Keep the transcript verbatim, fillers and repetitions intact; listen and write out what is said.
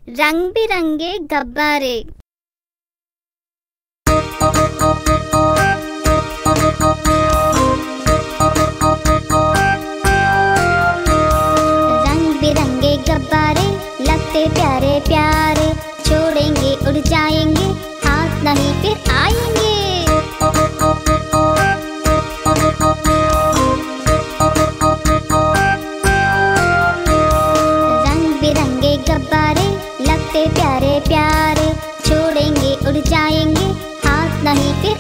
रंग बिरंगे गब्बारे। रंग बिरंगे गब्बारे लगते प्यारे प्यारे, छोड़ेंगे उड़ जाएंगे, हाथ नहीं फिर आएंगे। रंग बिरंगे गब्बारे लगते प्यारे प्यारे, छोड़ेंगे उड़ जाएंगे, हाथ नहीं फिर